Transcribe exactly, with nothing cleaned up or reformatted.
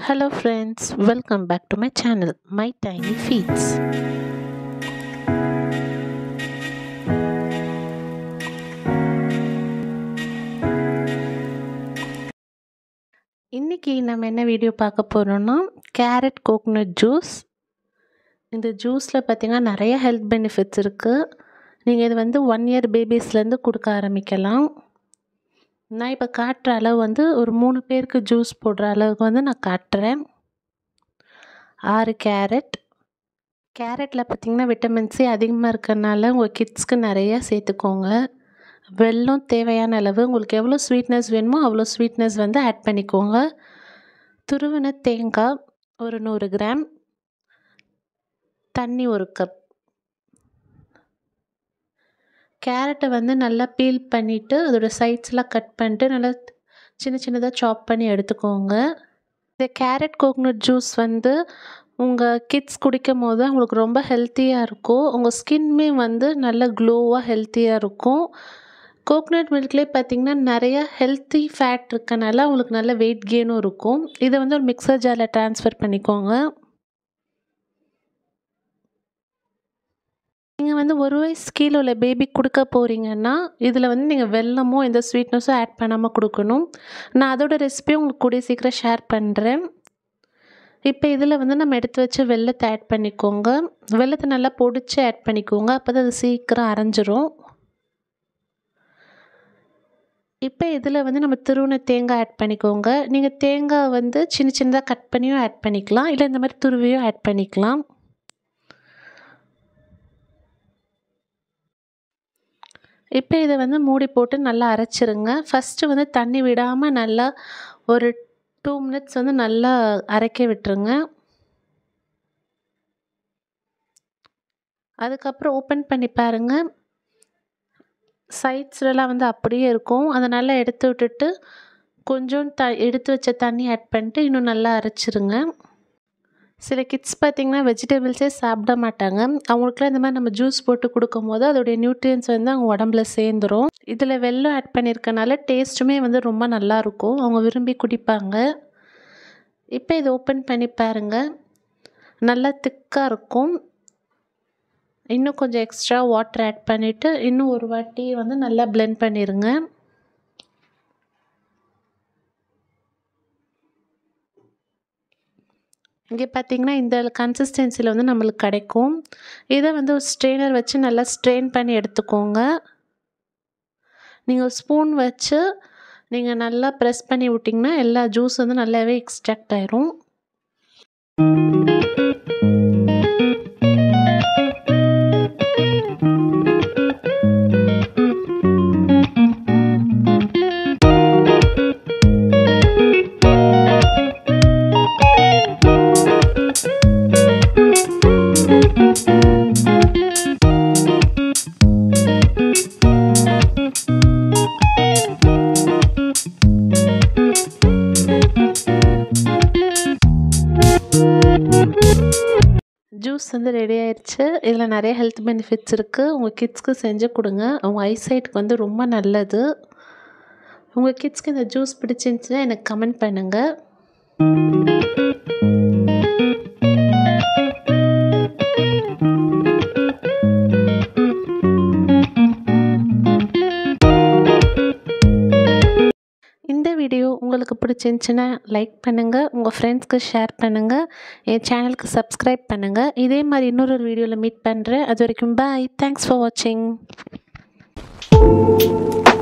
Hello friends, welcome back to my channel, My Tiny Feeds. இன்னைக்கு நம்ம என்ன video பார்க்க போறோம்னா கேரட் கோகனட் ஜூஸ். இந்த ஜூஸில் பார்த்தீங்கன்னா நிறைய ஹெல்த் பெனிஃபிட்ஸ் இருக்குது. நீங்கள் இது வந்து ஒன் இயர் பேபிஸ்லேருந்து கொடுக்க ஆரம்பிக்கலாம். நான் இப்போ காட்டுற அளவு வந்து ஒரு மூணு பேருக்கு ஜூஸ் போடுற அளவுக்கு வந்து நான் காட்டுறேன். ஆறு கேரட். கேரட்டில் பார்த்திங்கன்னா விட்டமின் சி அதிகமாக இருக்கிறனால உங்கள் கிட்ஸ்க்கு நிறையா சேர்த்துக்கோங்க. வெல்லம் தேவையான அளவு, உங்களுக்கு எவ்வளோ ஸ்வீட்னஸ் வேணுமோ அவ்வளோ ஸ்வீட்னஸ் வந்து ஆட் பண்ணிக்கோங்க. துருவின தேங்காய் ஒரு நூறு கிராம், தண்ணி ஒரு கப். கேரட்டை வந்து நல்லா பீல் பண்ணிவிட்டு அதோட சைட்ஸ்லாம் கட் பண்ணிட்டு நல்லா சின்ன சின்னதாக சாப் பண்ணி எடுத்துக்கோங்க. இந்த கேரட் கோகனட் ஜூஸ் வந்து உங்கள் கிட்ஸ் குடிக்கும் போது அவங்களுக்கு ரொம்ப ஹெல்த்தியாக இருக்கும். உங்கள் ஸ்கின்மே வந்து நல்ல க்ளோவாக ஹெல்த்தியாக இருக்கும். கோகனட் மில்க்லேயே பார்த்திங்கன்னா நிறைய ஹெல்த்தி ஃபேட் இருக்கனால உங்களுக்கு நல்ல வெயிட் கெயினும் இருக்கும். இதை வந்து ஒரு மிக்சர் ஜாரில் ட்ரான்ஸ்ஃபர் பண்ணிக்கோங்க. நீங்கள் வந்து ஒரு வயசு கீழே உள்ள பேபி கொடுக்க போகிறீங்கன்னா இதில் வந்து நீங்கள் வெல்லமோ எந்த ஸ்வீட்னஸும் ஆட் பண்ணாமல் கொடுக்கணும். நான் அதோட ரெசிபியும் உங்களுக்கு கூடிய சீக்கிரம் ஷேர் பண்ணுறேன். இப்போ இதில் வந்து நம்ம எடுத்து வச்ச வெல்லத்தை ஆட் பண்ணிக்கோங்க. வெல்லத்தை நல்லா பொடிச்சு ஆட் பண்ணிக்கோங்க, அப்போ தான் அது சீக்கிரம் அரைஞ்சிரும். இப்போ இதில் வந்து நம்ம துருவின தேங்காய் ஆட் பண்ணிக்கோங்க. நீங்கள் தேங்காய் வந்து சின்ன சின்னதாக கட் பண்ணியும் ஆட் பண்ணிக்கலாம், இல்லை இந்த மாதிரி துருவியும் ஆட் பண்ணிக்கலாம். இப்போ இதை வந்து மூடி போட்டு நல்லா அரைச்சிருங்க. ஃபஸ்ட்டு வந்து தண்ணி விடாமல் நல்லா ஒரு டூ மினிட்ஸ் வந்து நல்லா அரைக்க விட்டுருங்க. அதுக்கப்புறம் ஓப்பன் பண்ணி பாருங்கள். சைட்ஸ்லாம் வந்து அப்படியே இருக்கும். அதை நல்லா எடுத்து விட்டுட்டு கொஞ்சம் த எடுத்து வச்ச தண்ணி ஆட் பண்ணிட்டு இன்னும் நல்லா அரைச்சிருங்க. சில கிட்ஸ் பார்த்திங்கன்னா வெஜிடபிள்ஸே சாப்பிட மாட்டாங்க. அவங்களுக்குலாம் இந்த மாதிரி நம்ம ஜூஸ் போட்டு கொடுக்கும் போது அதோடைய நியூட்ரியன்ஸ் வந்து அவங்க உடம்புல சேர்ந்துடும். இதில் வெல்லம் ஆட் பண்ணியிருக்கனால டேஸ்ட்டுமே வந்து ரொம்ப நல்லாயிருக்கும், அவங்க விரும்பி குடிப்பாங்க. இப்போ இதை ஓப்பன் பண்ணி பாருங்கள், நல்லா திக்காக இருக்கும். இன்னும் கொஞ்சம் எக்ஸ்ட்ரா வாட்டர் ஆட் பண்ணிவிட்டு இன்னும் ஒரு வாட்டி வந்து நல்லா பிளெண்ட் பண்ணிடுங்க. இங்கே பார்த்திங்கன்னா இந்த கன்சிஸ்டன்சியில் வந்து நம்மளுக்கு கிடைக்கும். இதை வந்து ஒரு ஸ்ட்ரெயினர் வச்சு நல்லா ஸ்ட்ரெயின் பண்ணி எடுத்துக்கோங்க. நீங்கள் ஒரு ஸ்பூன் வச்சு நீங்கள் நல்லா ப்ரெஸ் பண்ணி விட்டிங்கன்னா எல்லா ஜூஸ் வந்து நல்லாவே எக்ஸ்ட்ராக்ட் ஆயிரும். ஜூஸ் வந்து ரெடி ஆயிடுச்சு. இதில் நிறைய ஹெல்த் பெனிஃபிட்ஸ் இருக்குது. உங்கள் கிட்ஸ்க்கு செஞ்சு கொடுங்க, அவங்க ஐசைட்டுக்கு வந்து ரொம்ப நல்லது. உங்கள் கிட்ஸ்க்கு இந்த ஜூஸ் பிடிச்சிருந்துச்சுன்னா எனக்கு கமெண்ட் பண்ணுங்கள். இந்த வீடியோ உங்களுக்கு பிடிச்சிருந்துச்சுன்னா லைக் பண்ணுங்கள், உங்கள் ஃப்ரெண்ட்ஸ்க்கு ஷேர் பண்ணுங்கள், என் சேனலுக்கு சப்ஸ்கிரைப் பண்ணுங்கள். இதே மாதிரி இன்னொரு வீடியோவில் மீட் பண்ணுறேன். அது வரைக்கும் பாய். தேங்க்ஸ் ஃபார் வாட்சிங்.